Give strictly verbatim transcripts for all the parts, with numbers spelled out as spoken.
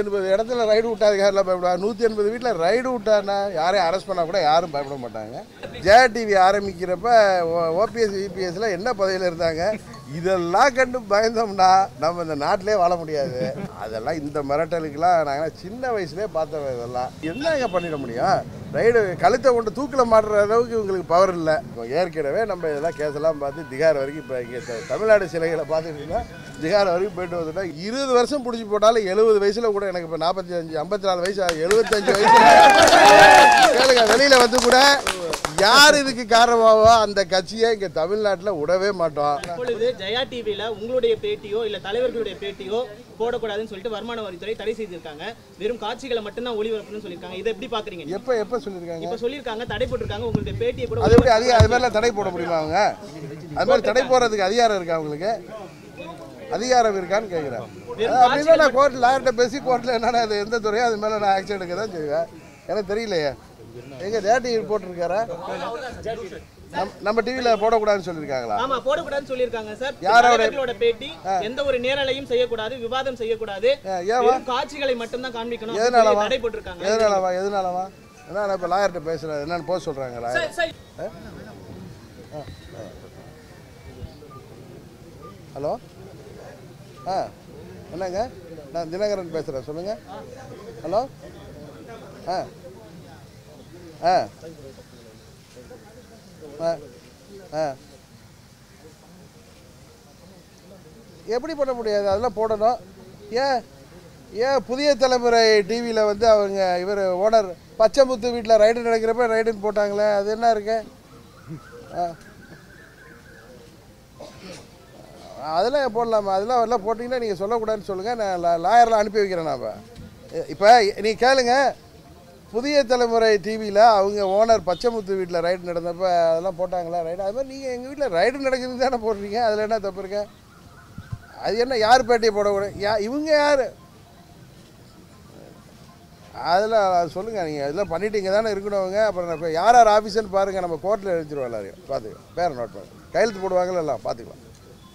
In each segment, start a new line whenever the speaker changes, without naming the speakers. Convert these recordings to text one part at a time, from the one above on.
எண்பது இடத்துல ரைடு விட்டாதுக்கு யாரெல்லாம் பயப்படுவாங்க? நூற்றி எண்பது வீட்டில் ரைடு விட்டான்னா யாரையும் அரெஸ்ட் பண்ணால் கூட யாரும் பயப்பட மாட்டாங்க. ஜெயா டிவி ஆரம்பிக்கிறப்ப ஓபிஎஸ் இபிஎஸ்ல என்ன பதவியில் இருந்தாங்க? இதெல்லாம் கண்டு பயந்தோம்னா நம்ம இந்த நாட்டிலே வாழ முடியாது. அதெல்லாம் இந்த மிரட்டலுக்கெல்லாம் நாங்கள் சின்ன வயசுலேயே பார்த்தோம். இதெல்லாம் என்னங்க பண்ணிட முடியும்? ரைடு கழுத்தை கொண்டு தூக்கில் மாட்டுற அளவுக்கு இவங்களுக்கு பவர் இல்லை. இப்போ ஏற்கனவே நம்ம இதெல்லாம் கேஸெல்லாம் பார்த்து திகார் வரைக்கும் இப்போ இங்கே தமிழ்நாடு சிலைகளை பார்த்துக்கிட்டிங்கன்னா திகார் வரைக்கும் போயிட்டு வந்துட்டா இருபது வருஷம் பிடிச்சி போட்டாலும் எழுபது வயசில் கூட எனக்கு இப்போ நாற்பத்தி அஞ்சு ஐம்பத்தி நாலு வயசு எழுபத்தஞ்சு வயசு கேளுங்க வெளியில் வந்து கூட யார் இதுக்கு காரணமாவோ அந்த கட்சியை இங்கே தமிழ்நாட்டில் விடவே மாட்டோம்.
இப்பொழுது ஜெயா டிவியில் உங்களுடைய பேட்டியோ இல்லை தலைவர்களுடைய பேட்டியோ போடக்கூடாதுன்னு சொல்லிட்டு வருமான வரித்துறை தடை செய்திருக்காங்க. வெறும் காட்சிகளை மட்டும்தான் ஒளிபரப்புன்னு சொல்லியிருக்காங்க. இதை எப்படி பார்க்குறீங்க?
எப்போ எப்போ சொல்லியிருக்காங்க?
இப்போ சொல்லியிருக்காங்க, தடை போட்டிருக்காங்க. உங்களுடைய பேட்டியை கூட
அது எப்படி அதிகம் அது மாதிரிலாம் தடை போட முடியுமா? அவங்க அது மாதிரி தடை போடுறதுக்கு அதிகாரம் இருக்கா? அவங்களுக்கு அதிகாரம் இருக்கான்னு கேட்குறேன். அப்படின்னா நான் கோர்ட்டில் லாயர்கிட்ட பேசி கோர்ட்டில் என்னென்ன அது எந்த துறையோ அது மேலே நான் ஆக்ஷன் எடுக்க தான் செய்வேன். எனக்கு தெரியலையே. எங்க டேட்டி போட்டிருக்காரா? நம்ம டிவில போடக்கூடாதுன்னு சொல்லியிருக்காங்களா?
ஆமா, போடக்கூடாதுன்னு சொல்லியிருக்காங்க சார். யாரோட பேட்டி எந்த ஒரு நேரலையும் செய்யக்கூடாது, விவாதம் செய்யக்கூடாது, காட்சிகளை மட்டும் தான் காண்பிக்கணும்.
எதனாலவா
தடை போட்டிருக்காங்க?
எதனாலவா எதனாலவா என்ன இப்போ லாயர்கிட்ட பேசுறது என்னன்னு போக சொல்றாங்க லாயர். ஹலோ, ஆ என்னங்க, நான் தினகரன் பேசுகிறேன், சொல்லுங்கள். ஹலோ, ஆ ஆ ஆ எப்படி பண்ண முடியாது? அதெல்லாம் போடணும். ஏன் ஏன் புதிய தலைமுறை டிவியில் வந்து அவங்க இவர் ஓனர் பச்சைமுத்து வீட்டில் ரைடு நடக்கிறப்ப ரைடுன்னு போட்டாங்களே, அது என்ன இருக்கு? அதெல்லாம் போடலாமா? அதெல்லாம் எல்லாம் போட்டிங்கன்னா நீங்கள் சொல்லக்கூடாதுன்னு சொல்லுங்கள். நான் லாயர்லாம் அனுப்பி வைக்கிறேன். நான் இப்போ நீ கேளுங்க, புதிய தலைமுறை டிவியில் அவங்க ஓனர் பச்சைமுத்து வீட்டில் ரைடு நடந்தப்போ அதெல்லாம் போட்டாங்களா ரைடு? அது மாதிரி நீங்கள் எங்கள் வீட்டில் ரைடு நடக்குதுன்னு தானே போடுறீங்க. அதில் என்ன தப்பு இருக்கு? அது என்ன யார் பேட்டியை போடக்கூடாது? யா இவங்க யார்? அதில் சொல்லுங்கள். நீங்கள் இதெல்லாம் பண்ணிட்டீங்க தானே இருக்கணுங்க. அப்புறம் இப்போ யார் யார் ஆஃபீஸர்னு பாருங்கள். நம்ம கோர்ட்டில் எழுதிடுவோம் எல்லாரையும். பார்த்துக்கலாம், பேரை நோட் பண்ணுங்க, கையெழுத்து போடுவாங்கல்ல, எல்லாம் பார்த்துக்கலாம்.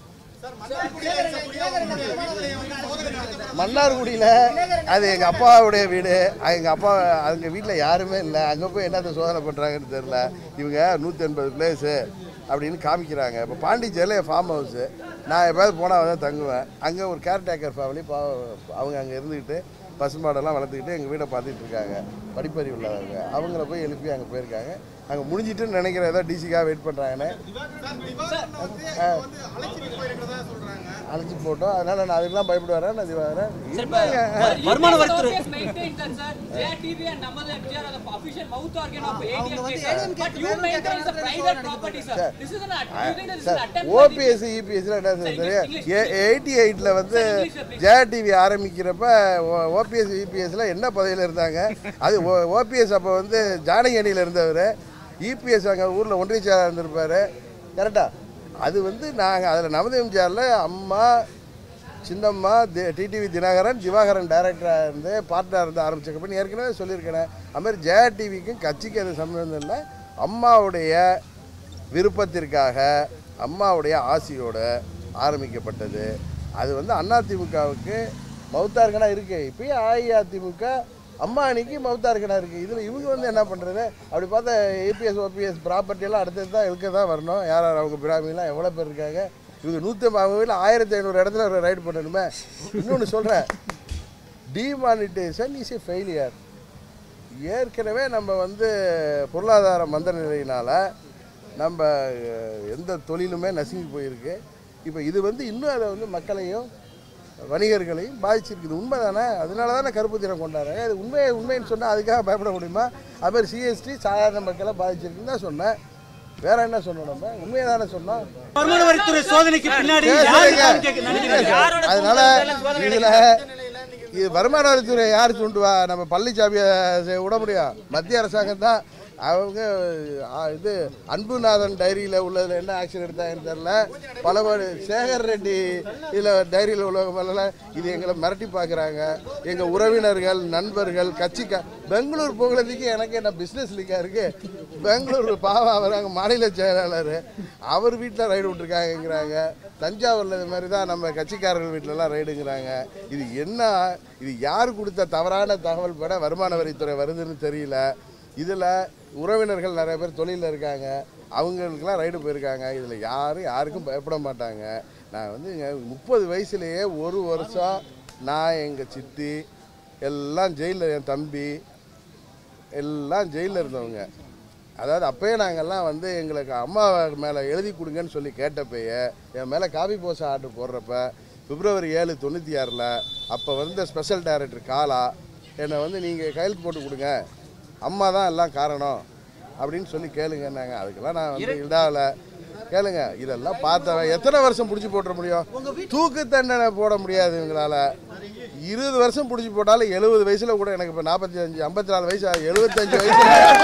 மன்னார்குடியில் அது எங்கள் அப்பாவுடைய வீடு. எங்கள் அப்பா அவங்க வீட்டில் யாருமே இல்லை. அங்கே போய் என்னத்தை சோதனை பண்ணுறாங்கன்னு தெரில. இவங்க நூற்றி எண்பது பிளேஸு அப்படின்னு காமிக்கிறாங்க. இப்போ பாண்டிச்சேரியில் ஃபார்ம் ஹவுஸு. நான் எப்போயாவது போனால் தான் தங்குவேன். அங்கே ஒரு கேர்டேக்கர் ஃபேமிலி பா அவங்க அங்கே இருந்துக்கிட்டு பசுமாடெல்லாம் வளர்த்துக்கிட்டு எங்கள் வீடை பார்த்துட்டு இருக்காங்க. படிப்பறிவு உள்ளவங்க. அவங்கள போய் எழுப்பி அங்கே போயிருக்காங்க. அங்கே முடிஞ்சிட்டுன்னு நினைக்கிறேன். ஏதோ டிசிக்காக வெயிட் பண்ணுறாங்கன்னு அழைச்சி போட்டோம். அதனால நான் அதுக்கெல்லாம் பயப்படுவேன். நான் வரேன். ஓபிஎஸ் இபிஎஸ்ல எயிட்டி எயிட்ல வந்து ஜெயா டிவி ஆரம்பிக்கிறப்ப ஓபிஎஸ் இபிஎஸ்ல என்ன பதவியில் இருந்தாங்க? அது ஓபிஎஸ் அப்போ வந்து ஜானகி அணியில் இருந்தவர். இபிஎஸ் அங்கே ஊரில் ஒன்றிய செயலாளர் இருந்திருப்பார். கரெக்டாக அது வந்து நாங்கள் அதில் நமது எம்ஜிஆரில் அம்மா சின்னம்மா டிடிவி தினகரன் திவாகரன் டைரக்டராக இருந்து பார்ட்னராக இருந்து ஆரம்பிச்ச கம்பெனி ஏற்கனவே சொல்லியிருக்கேன். அதுமாதிரி ஜெயா டிவிக்கும் கட்சிக்கு அது சம்மந்தம் இல்லை. அம்மாவுடைய விருப்பத்திற்காக அம்மாவுடைய ஆசையோடு ஆரம்பிக்கப்பட்டது. அது வந்து அதிமுகவுக்கு மௌத்தார்கனாக இருக்குது. இப்போயும் அஇஅதிமுக அம்மா அன்னைக்கு மௌத்தார்கனா இருக்குது. இதில் இவங்க வந்து என்ன பண்ணுறது? அப்படி பார்த்தா ஏபிஎஸ் ஓபிஎஸ் ப்ராப்பர்ட்டியெல்லாம் அடுத்தது தான் இழுக்க தான் வரணும். யார் யார் அவங்க பிராமிலாம் எவ்வளோ பேர் இருக்காங்க? இவங்க நூற்றி அவங்க வீட்டில் ஆயிரத்தி ஐநூறு இடத்துல ரைடு பண்ணணுமே. இன்னொன்று சொல்கிறேன், டிமானிட்டேஷன் இஸ் ஏ ஃபெயிலியர். ஏற்கனவே நம்ம வந்து பொருளாதார மந்த நிலையினால் நம்ம எந்த தொழிலுமே நசுங்கி போயிருக்கு. இப்போ இது வந்து இன்னும் அதை வந்து மக்களையும் வணிகர்களையும் பாதிச்சிருக்குது. உண்மை தானே? அதனால தானே கருப்பு தினம் கொண்டாடுறாங்க. அது உண்மையை உண்மைன்னு சொன்னால் அதுக்காக பயப்பட முடியுமா? அது மாதிரி சிஎஸ்டி சாதாரண மக்களை பாதிச்சிருக்குன்னு தான் சொன்னேன். வேற என்ன சொன்னோம்? நம்ம உண்மையை தானே சொன்னோம். அதனால இதில் இது வருமான வரித்துறை யார் தூண்டுவா? நம்ம பழனிசாமியை விட முடியும்? மத்திய அரசாங்கம் தான் அவங்க இது அன்புநாதன் டைரியில் உள்ளதில் என்ன ஆக்ஷன் எடுத்தாங்கன்னு தெரில. பல சேகர் ரெட்டி இதில் டைரியில் உள்ளவங்க இது எங்களை மிரட்டி பார்க்குறாங்க. எங்கள் உறவினர்கள், நண்பர்கள், கட்சிக்கா பெங்களூர் போகிறதுக்கு எனக்கு என்ன பிஸ்னஸ் லீக்காக இருக்குது. பெங்களூர் பாவம் அவர் அங்கே மாநில செயலாளர், அவர் வீட்டில் ரைடு விட்டுருக்காங்கிறாங்க. தஞ்சாவூரில் இது மாதிரி தான் நம்ம கட்சிக்காரர்கள் வீட்டிலலாம் ரைடுங்கிறாங்க. இது என்ன, இது யார் கொடுத்த தவறான தகவல் பட வருமான வரித்துறை வருதுன்னு தெரியல. இதில் உறவினர்கள் நிறைய பேர் தொழிலில் இருக்காங்க, அவங்களுக்கெல்லாம் ரைடு போயிருக்காங்க. இதில் யாரும் யாருக்கும் பயப்பட மாட்டாங்க. நான் வந்து முப்பது வயசுலேயே ஒரு வருஷம் நான் எங்கள் சித்தி எல்லாம் ஜெயிலில், என் தம்பி எல்லாம் ஜெயிலில் இருந்தவங்க. அதாவது அப்போயே நாங்கள்லாம் வந்து எங்களுக்கு அம்மா மேலே எழுதி கொடுங்கன்னு சொல்லி கேட்டப்பயே என் மேலே காபி போசா ஆர்டர் போடுறப்ப பிப்ரவரி ஏழு தொண்ணூற்றி ஆறில் அப்போ வந்து ஸ்பெஷல் டைரக்டர் காலா என்னை வந்து நீங்கள் கையெழுத்து போட்டு கொடுங்க, அம்மா தான் எல்லாம் காரணம் அப்படின்னு சொல்லி கேளுங்கன்னாங்க. அதுக்கெல்லாம் நான் வந்து இதாவில் கேளுங்க. இதெல்லாம் பார்த்தவன் எத்தனை வருஷம் பிடிச்சி போட்டுற முடியும்? தூக்கு தண்டனை போட முடியாது இவங்களால். இருபது வருஷம் பிடிச்சி போட்டாலும் எழுபது வயசில் கூட, எனக்கு இப்போ நாற்பத்தி அஞ்சு ஐம்பத்தி நாலு வயசு எழுபத்தஞ்சு வயசு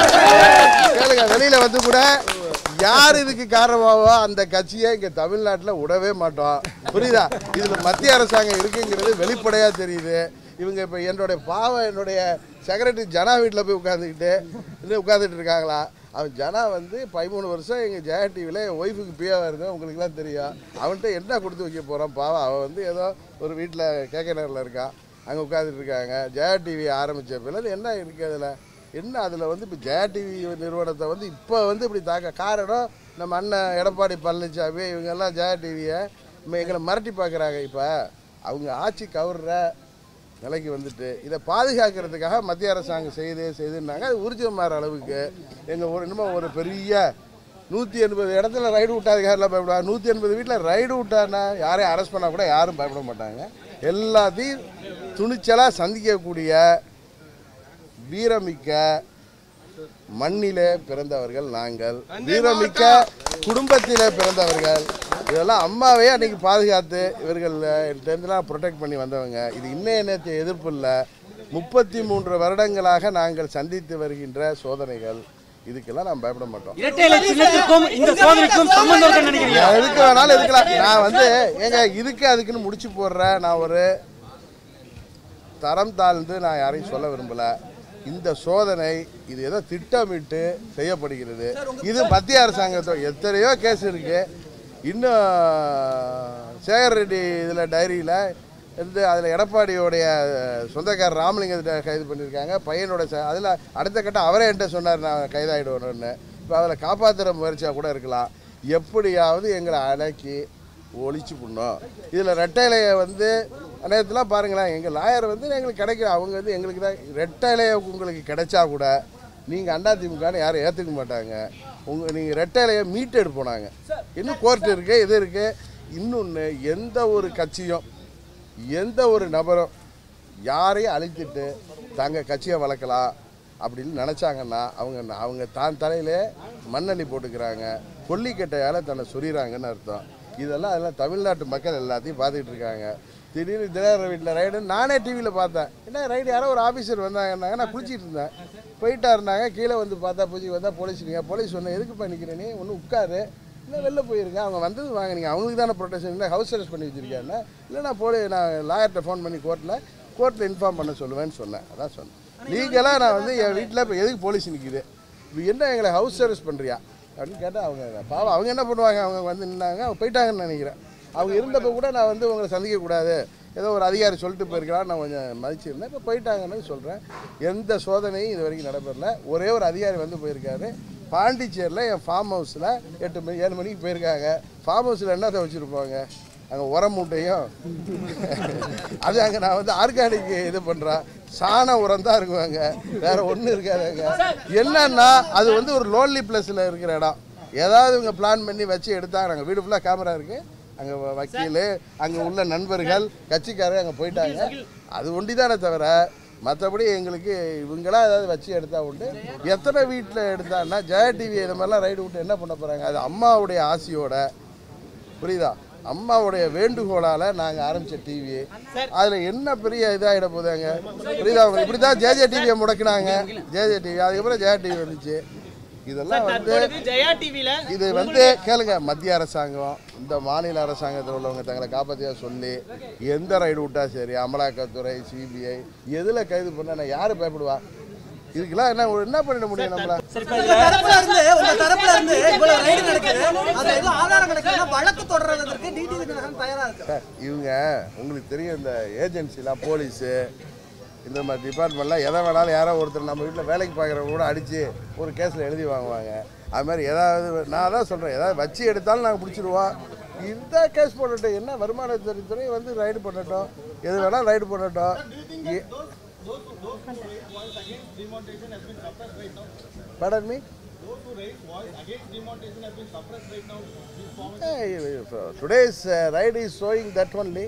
கேளுங்க. வெளியில் வந்து கூட யார் இதுக்கு காரணமாவோ அந்த கட்சியை இங்கே தமிழ்நாட்டில் விடவே மாட்டோம். புரியுதா? இதில் மத்திய அரசாங்கம் இருக்குங்கிறது வெளிப்படையாக தெரியுது. இவங்க இப்போ என்னுடைய பாவம் என்னுடைய செக்ரட்டரி ஜனா வீட்டில் போய் உட்காந்துக்கிட்டு இது உட்காந்துட்டு இருக்காங்களா. அவன் ஜனா வந்து பதிமூணு வருஷம் எங்கள் ஜெயா டிவியில் என் ஒய்ஃபுக்கு பிஏவாக இருந்தேன், உங்களுக்குலாம் தெரியும். அவன்கிட்ட என்ன கொடுத்து வைக்க போகிறான் பாவம். அவன் வந்து ஏதோ ஒரு வீட்டில் கேகே நகரில் இருக்கான், அங்கே உட்காந்துட்டு இருக்காங்க. ஜெயா டிவி ஆரம்பித்த பிறகு என்ன இருக்குது அதில் என்ன, அதில் வந்து இப்போ ஜெயா டிவி நிறுவனத்தை வந்து இப்போ வந்து இப்படி தாக்க காரணம் நம்ம அண்ணன் எடப்பாடி பழனிசாமி இவங்கெல்லாம் ஜெயா டிவியை எங்களை மிரட்டி பார்க்குறாங்க. இப்போ அவங்க ஆட்சி கவுர்ற நிலைக்கு வந்துட்டு இதை பாதுகாக்கிறதுக்காக மத்திய அரசாங்கம் செய்து செய்துன்னாங்க. அது ஊர்ஜிதமாகிற அளவுக்கு எங்கள் ஒரு இன்னமும் ஒரு பெரிய நூற்றி எண்பது இடத்துல ரைடு விட்டாதுக்காரெல்லாம் பயப்படுவாங்க. நூற்றி எண்பது வீட்டில் ரைடு விட்டான்னா யாரையும் அரெஸ்ட் பண்ணால் கூட யாரும் பயப்பட மாட்டாங்க. எல்லாத்தையும் துணிச்சலாக சந்திக்கக்கூடிய வீரமிக்க மண்ணிலே பிறந்தவர்கள் நாங்கள், வீரமிக்க குடும்பத்திலே பிறந்தவர்கள். இதெல்லாம் அம்மாவே அன்றைக்கி பாதுகாத்து இவர்கள் டென்த்லாம் ப்ரொடெக்ட் பண்ணி வந்தவங்க. இது இன்னைய நேற்று எதிர்ப்பு இல்லை, முப்பத்தி மூன்று வருடங்களாக நாங்கள் சந்தித்து வருகின்ற சோதனைகள். இதுக்கெல்லாம் நான் பயப்பட மாட்டோம். எதுக்கு வேணாலும் இருக்கலாம். நான் வந்து ஏங்க இதுக்கு அதுக்குன்னு முடிச்சு போடுறேன். நான் ஒரு தரம் தாழ்ந்து நான் யாரையும் சொல்ல விரும்பலை. இந்த சோதனை இது ஏதோ திட்டமிட்டு செய்யப்படுகிறது. இது மத்திய அரசாங்கத்தோ எத்தனையோ கேஸ் இருக்குது. இன்னும் சேகர் ரெட்டி இதில் டைரியில் இருந்து அதில் எடப்பாடியோடைய சொந்தக்காரர் ராமலிங்கத்தை கைது பண்ணியிருக்காங்க. பையனோட அதில் அடுத்த கட்டம் அவரே என்கிட்ட சொன்னார் நான் கைதாகிடுவேன்னு. இப்போ அதில் காப்பாற்றுற முயற்சியாக கூட இருக்கலாம். எப்படியாவது எங்களை அடக்கி ஒழிச்சு பண்ணோம். இதில் ரெட்டைலையை வந்து நேரத்துலாம் பாருங்களேன், எங்கள் லாயர் வந்து எங்களுக்கு கிடைக்கிற அவங்க வந்து எங்களுக்கு தான் ரெட்டைலையை உங்களுக்கு கிடைச்சா கூட நீங்கள் அதிமுகன்னு யாரும் ஏற்றுக்க மாட்டாங்க. உங்கள் நீங்கள் ரெட்டைலையை மீட்டெடு போனாங்க. இன்னும் கோர்ட் இருக்குது, இது இருக்குது. இன்னொன்று, எந்த ஒரு கட்சியும் எந்த ஒரு நபரும் யாரையும் அழிச்சிட்டு தங்கள் கட்சியை வளர்க்கலாம் அப்படின்னு நினச்சாங்கன்னா அவங்க அவங்க தான் தலையிலே மண்ணள்ளி போட்டுக்கிறாங்க, கொல்லிக்கட்டையால் தன்னை சொறிகிறாங்கன்னு அர்த்தம். இதெல்லாம் அதெல்லாம் தமிழ்நாட்டு மக்கள் எல்லாத்தையும் பார்த்துக்கிட்டு இருக்காங்க. திடீர்னு தினகரன் வீட்டில் ரைடு நானே டிவியில் பார்த்தேன். என்ன ரைடு, யாரோ ஒரு ஆஃபீஸர் வந்தாங்கன்னாங்க. நான் குளிச்சிட்டு இருந்தேன், போயிட்டா இருந்தாங்க. கீழே வந்து பார்த்தா பூஜை வந்தால் போலீஸ். நீங்கள் போலீஸ் சொன்னேன், எதுக்கு பண்ணிக்கிறேன் நீ ஒன்று உட்காரு, இல்லை வெளில போயிருங்க. அவங்க வந்தது வாங்க, நீங்கள் அவங்களுக்கு தானே ப்ரொடெக்ஷன் இல்லை, ஹவுஸ் அரெஸ்ட் பண்ணி வச்சுருக்கேன். இல்லை நான் போலி நான் லாயர்கிட்ட ஃபோன் பண்ணி கோர்ட்டில் கோர்ட்டில் இன்ஃபார்ம் பண்ண சொல்லுவேன்னு சொன்னேன். அதான் சொன்னேன். லீகலாக நான் வந்து என் வீட்டில் இப்போ எதுக்கு போலீஸ் நிற்கிது, இப்போ என்ன எங்களை ஹவுஸ் அரெஸ்ட் பண்ணுறியா அப்படின்னு கேட்டால் அவங்க பாவம் அவங்க என்ன பண்ணுவாங்க, அவங்க வந்து நின்னாங்க, அவங்க போயிட்டாங்கன்னு நினைக்கிறேன். அவங்க இருந்தப்போ கூட நான் வந்து உங்களை சந்திக்கக்கூடாது, ஏதோ ஒரு அதிகாரி சொல்லிட்டு போயிருக்கிறான், நான் கொஞ்சம் மதிச்சிருந்தேன். இப்போ போயிட்டாங்கன்னு சொல்கிறேன். எந்த சோதனையும் இது வரைக்கும் நடைபெறல. ஒரே ஒரு அதிகாரி வந்து போயிருக்காரு பாண்டிச்சேரியில், என் ஃபார்ம் ஹவுஸில் எட்டு மணி ஏழு மணிக்கு போயிருக்காங்க. ஃபார்ம் ஹவுஸில் என்னத்தை வச்சுருப்பாங்க, அங்கே உரம் மூட்டையும் அது அங்கே நான் வந்து ஆர்கானிக் இது பண்ணுறேன், சாண உரம் தான் இருக்குவாங்க, வேறு ஒன்றும் இருக்காதுங்க. என்னன்னா அது வந்து ஒரு லோன்லி பிளேஸில் இருக்கிற இடம். ஏதாவது இவங்க பிளான் பண்ணி வச்சு எடுத்தாங்க. நாங்கள் வீடு ஃபுல்லாக கேமரா இருக்குது, அங்கே வக்கீல், அங்கே உள்ள நண்பர்கள், கட்சிக்காரர் அங்கே போயிட்டாங்க. அது ஒண்டி தானே தவிர மற்றபடி எங்களுக்கு இவங்களாம் ஏதாவது வச்சு எடுத்தா உண்டு. எத்தனை வீட்டில் எடுத்தான்னா ஜெயா டிவி இது மாதிரிலாம் ரைடு விட்டு என்ன பண்ண போகிறாங்க? அது அம்மாவுடைய ஆசையோட, புரியுதா, அம்மாவுடைய வேண்டுகோளால் நாங்கள் ஆரம்பித்த டிவி. அதில் என்ன பெரிய இதாகிட போதாங்க, புரியுதா? அவங்க இப்படி தான் ஜேஜே டிவியை முடக்கினாங்க, ஜேஜே டிவி. அதுக்கப்புறம் ஜெயா டிவி வந்துச்சு. இதெல்லாம் வந்து இது வந்து கேளுங்க, மத்திய அரசாங்கம் இந்த மாநில அரசாங்கத்தில் உள்ளவங்க தங்களை காப்பாற்றியா சொல்லி எந்த ரைடு விட்டா சரி, அமலாக்கத்துறை, சிபிஐ எதில் கைது பண்ண யார் பயப்படுவா? இதுக்கெல்லாம் என்ன என்ன பண்ணிட முடியும் நம்மள? இவங்க உங்களுக்கு தெரியும், இந்த ஏஜென்சிலாம் போலீஸு இந்த மாதிரி டிபார்ட்மெண்ட்லாம் எதை வேணாலும் யாரோ ஒருத்தர் நம்ம வீட்டில் வேலைக்கு பார்க்குறவங்க கூட அடித்து ஒரு கேஸில் எழுதி வாங்குவாங்க. அது மாதிரி ஏதாவது நான் தான் சொல்கிறேன், ஏதாவது வச்சு எடுத்தாலும் நாங்கள் பிடிச்சிடுவோம். இந்த கேஸ் போடட்டும், என்ன வருமானத்துறை வந்து ரைடு பண்ணட்டும், எது வேணாலும் ரைடு பண்ணட்டும். Pardon me? Today's uh, ride is showing that only.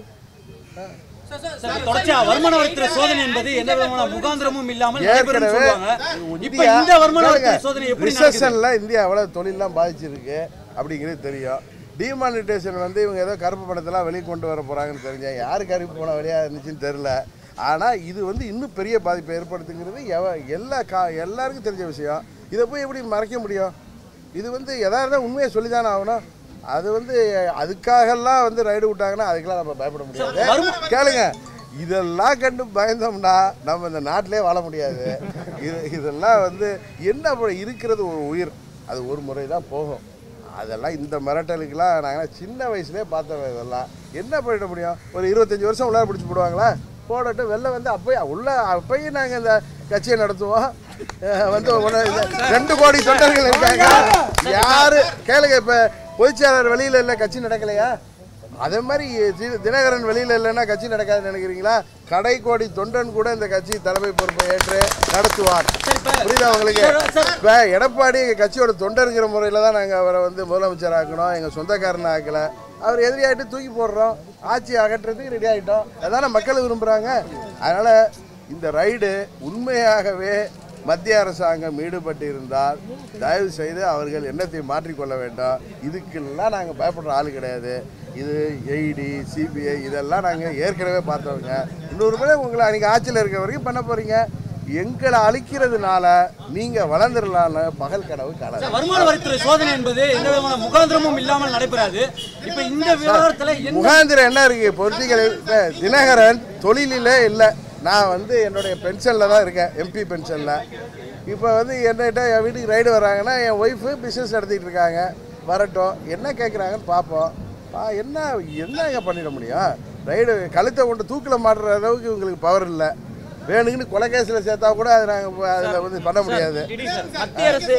தொடர்ச்சியா வருமான வரித்துறை சோதனை என்பது எந்த விதமான முகாந்திரமும் இல்லாமல் நடைபெறும் சொல்வாங்க. இப்போ இந்த வருமான வரித்துறை சோதனை எப்படி நடக்குது? ரிசெஷன்ல
இந்தியா எவ்வளவு தொழிலெல்லாம் பாதிச்சிருக்கு அப்படிங்கிறது தெரியும். டிமானிட்டேஷன் வந்து இவங்க ஏதோ கருப்பு பணத்தெல்லாம் வெளியே கொண்டு வர போறாங்கன்னு தெரிஞ்சா யாரு கருப்பு பணம் வெளியா இருந்துச்சுன்னு தெரியல. ஆனால் இது வந்து இன்னும் பெரிய பாதிப்பை ஏற்படுத்துங்கிறது எல்லா கா எல்லாருக்கும் தெரிஞ்ச விஷயம். இதை போய் எப்படி மறைக்க முடியும்? இது வந்து எதாவது உண்மையை சொல்லி தானே ஆகணும். அது வந்து அதுக்காகலாம் வந்து ரைடு விட்டாங்கன்னா அதுக்கெல்லாம் நம்ம பயப்பட முடியாது. கேளுங்க, இதெல்லாம் கண்டு பயந்தோம்னா நம்ம இந்த நாட்டிலே வாழ முடியாது. இது இதெல்லாம் வந்து என்ன இருக்கிறது ஒரு உயிர், அது ஒரு முறை தான் போகும். அதெல்லாம் இந்த மிரட்டலுக்கெல்லாம் நாங்கள் சின்ன வயசுலேயே பார்த்தோம். இதெல்லாம் என்ன பண்ணிட முடியும்? ஒரு இருபத்தஞ்சி வருஷம் உள்ளார பிடிச்சி போடுவாங்களா? போடட்டும். வெளில வந்து அப்போயே உள்ள அப்பயும் நாங்கள் இந்த கட்சியை நடத்துவோம். வந்து ரெண்டு கோடி தொண்டர்கள் இருக்காங்க. யாரு கேளுங்க, இப்போ பொதுச்செயலாளர் வெளியில் இல்லை, கட்சி நடக்கலையா? அதே மாதிரி தினகரன் வெளியில் இல்லைன்னா கட்சி நடக்காதுன்னு நினைக்கிறீங்களா? கடைக்கோடி தொண்டன் கூட இந்த கட்சி தலைமை பொறுப்பை ஏற்று நடத்துவார். புரியுதா உங்களுக்கு? இப்போ எடப்பாடி எங்கள் கட்சியோட தொண்டருங்கிற முறையில் தான் நாங்கள் அவரை வந்து முதலமைச்சர் ஆக்கணும், எங்கள் சொந்தக்காரனை ஆக்கலை. அவர் எதிரியாகிட்டு தூக்கி போடுறோம், ஆட்சி அகற்றுறதுக்கு ரெடி ஆகிட்டோம். அதான மக்கள் விரும்புகிறாங்க. அதனால் இந்த ரைடு உண்மையாகவே மத்திய அரசாங்கம் ஈடுபட்டு இருந்தால் தயவு செய்து அவர்கள் எண்ணத்தை மாற்றிக்கொள்ள வேண்டாம். இதுக்கெல்லாம் நாங்கள் பயப்படுற ஆள் கிடையாது. இது ஐடி, சிபிஐ இதெல்லாம் நாங்கள் ஏற்கனவே பார்த்தவங்க. இன்னொரு முறை உங்களை அன்றைக்கி ஆட்சியில் இருக்கிற வரைக்கும் பண்ண போகிறீங்க. எங்களை அழிக்கிறதுனால நீங்கள் வளர்ந்துடலான்னு பகல் கனவு காணாது.
வருமான வரித்துறை சோதனை என்பது எந்த விதமான முகாந்திரமும் இல்லாமல் நடைபெறாது. இப்போ இந்த விவகாரத்தில் முகாந்திரம்
என்ன இருக்குது? பொலிட்டிக்கல் தினகரன் தொழிலே இல்லை. நான் வந்து என்னுடைய பென்ஷனில் தான் இருக்கேன், எம்பி பென்ஷனில். இப்போ வந்து என்னகிட்ட என் வீட்டுக்கு ரைடு வராங்கன்னா என் ஒய்ஃபு பிஸ்னஸ் நடத்திட்டு இருக்காங்க. வரட்டும், என்ன கேட்குறாங்கன்னு பார்ப்போம். என்ன என்னங்க பண்ணிட முடியும்? ரைடு கழுத்தை கொண்டு தூக்கில் மாட்டுற அளவுக்கு இவங்களுக்கு பவர் இல்லை. வேணுங்கன்னு கொலை கேஸில் சேர்த்தா கூட அதை நாங்கள் அதில் வந்து பண்ண முடியாது.
மத்திய அரசு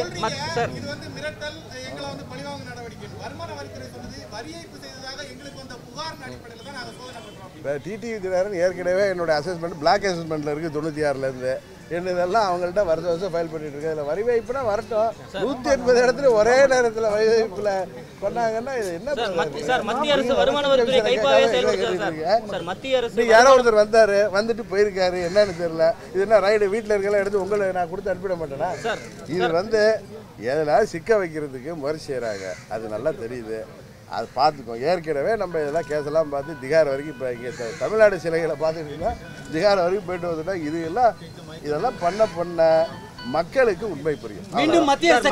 இப்போ டிடிவி தினகரன் ஏற்கனவே என்னோட அசஸ்மெண்ட் பிளாக் அசஸ்மெண்ட்டில் இருக்குது தொண்ணூற்றி ஆறுலேருந்து. என்ன இதெல்லாம் அவங்கள்ட்ட வருஷம் வருஷம் ஃபைல் பண்ணிட்டு இருக்கு. அதில் வரி வைப்புனா வரட்டும். நூற்றி எண்பது இடத்துல ஒரே நேரத்தில் வரி வைப்பில் பண்ணாங்கன்னா இது என்ன? யாரோ ஒருத்தர் வந்தார், வந்துட்டு போயிருக்காரு, என்னன்னு தெரியல. இது என்ன ரைடு வீட்டில் இருக்கலாம் எடுத்து உங்களை நான் கொடுத்து அனுப்பிட மாட்டேனா? இது வந்து எதனால் சிக்க வைக்கிறதுக்கு முயற்சி செய்கிறாங்க, அது நல்லா தெரியுது. அது பார்த்துக்கோ. ஏற்கனவே நம்ம இதெல்லாம் கேஸெல்லாம் பார்த்து திகார் வரைக்கும் இப்போ இங்கே தமிழ்நாடு சிலைகளை பார்த்துக்கிட்டிங்கன்னா திகார் வரைக்கும் போயிட்டு வந்துட்டா இது எல்லாம் இதெல்லாம் பண்ண பண்ண மக்களுக்கு உண்மை புரியும்.
மீண்டும் மத்திய அரசு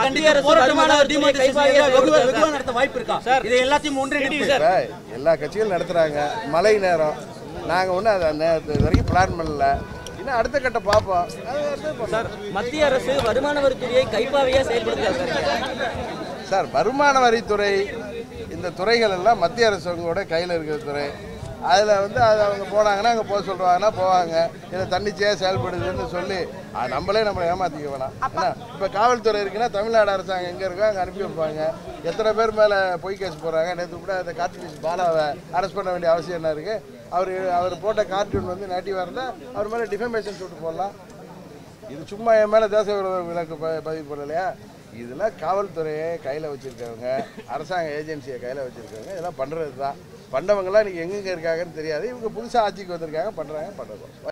எல்லா கட்சிகளும் நடத்துகிறாங்க. மழை நேரம் நாங்கள் ஒன்றும் அதை நேரத்து வரைக்கும் பிளான் பண்ணல. இன்னும் அடுத்த கட்ட பார்ப்போம்.
மத்திய அரசு வருமான வரித்துறையை கைப்பாவையாக செயல்படுத்துகிறார்
சார். வருமான வரித்துறை இந்த துறைகள் எல்லாம் மத்திய அரசாங்கோட கையில் இருக்கிற துறை. அதில் வந்து அது அவங்க போனாங்கன்னா அங்கே போக சொல்கிறாங்கன்னா போவாங்க. இதை தன்னிச்சையாக செயல்படுதுன்னு சொல்லி அது நம்மளே நம்மளை ஏமாற்றிக்க வேணாம். ஏன்னா இப்போ காவல்துறை இருக்குன்னா தமிழ்நாடு அரசாங்கம் எங்கே இருக்கோ அங்கே அனுப்பி வைப்பாங்க. எத்தனை பேர் மேலே பொய் கேஸ் போடுறாங்க. நேற்று கூட அந்த கார்ட்டூன் பாலாவை அரெஸ்ட் பண்ண வேண்டிய அவசியம் என்ன இருக்குது? அவர் அவர் போட்ட கார்ட்டூன் வந்து நேட்டிவாக இருந்தால் அவர் மேலே டிஃபமேஷன் சூட்டு போடலாம். இது சும்மா என் மேலே தேச விரோத விலக்கு ப பதிவு பண்ணலையா? இதெல்லாம் காவல்துறையை கையில் வச்சுருக்கவங்க, அரசாங்க ஏஜென்சியை கையில் வச்சுருக்கவங்க இதெல்லாம் பண்ணுறது தான். பண்ணவங்களாம் இன்றைக்கி எங்கெங்கே இருக்காங்கன்னு தெரியாது. இவங்க புதுசாக ஆட்சிக்கு வந்திருக்காங்க, பண்ணுறாங்க, பண்ணுறோம்.